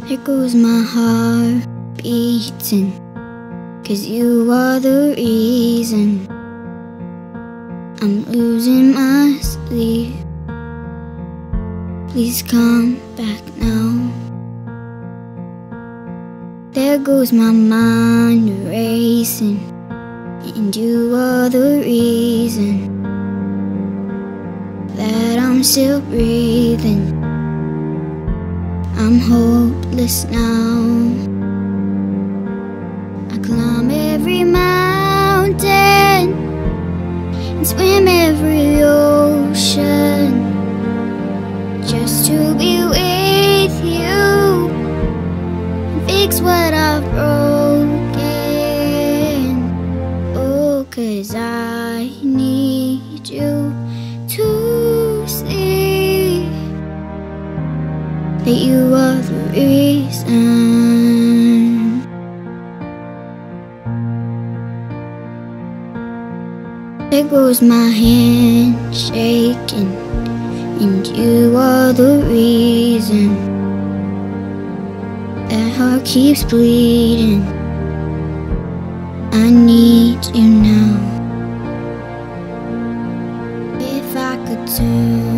There goes my heart beating, 'cause you are the reason I'm losing my sleep. Please come back now. There goes my mind racing, and you are the reason that I'm still breathing. I'm hopeless now. I climb every mountain and swim every ocean just to be with you and fix what I've broken. Oh, 'cause I need you to see that you are the reason. There goes my hand shaking, and you are the reason that heart keeps bleeding. I need you now. If I could turn